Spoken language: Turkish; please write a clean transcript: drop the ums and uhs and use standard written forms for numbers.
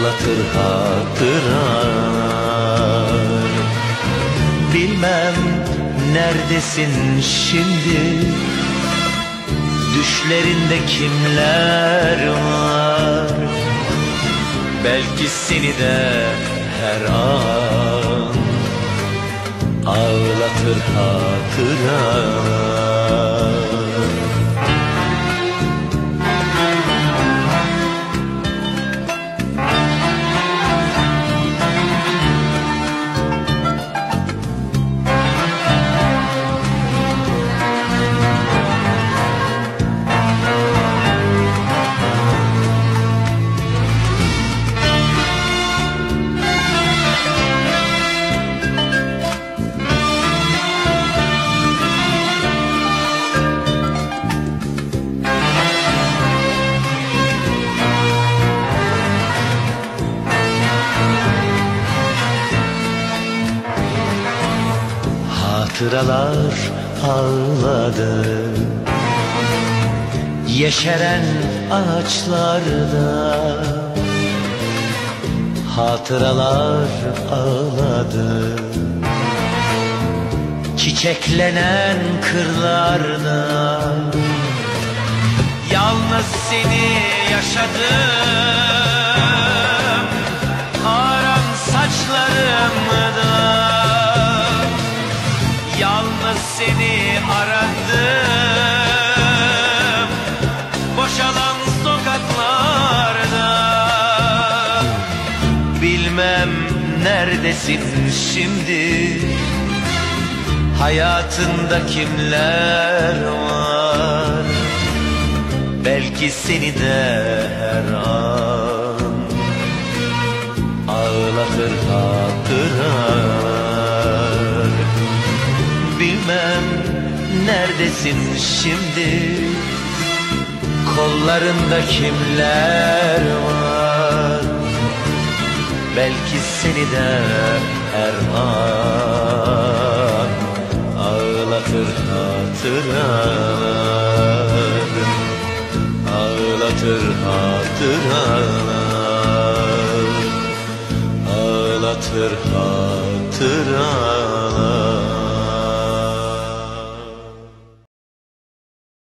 ağlatır hatıralar. Bilmem neredesin şimdi, düşlerinde kimler var? Belki seni de her an ağlatır hatıralar. Hatıralar ağladı yeşeren ağaçlarda, hatıralar ağladı çiçeklenen kırlarda. Yalnız seni yaşadım ağaran saçlarımda, yalnız seni aradım boşalan sokaklarda. Bilmem neredesin şimdi, hayatında kimler var? Belki seni de her an ağlatır hatıralar. Bilmem neredesin şimdi, kollarında kimler var? Belki seni de her an ağlatır hatıralar, ağlatır hatıralar, ağlatır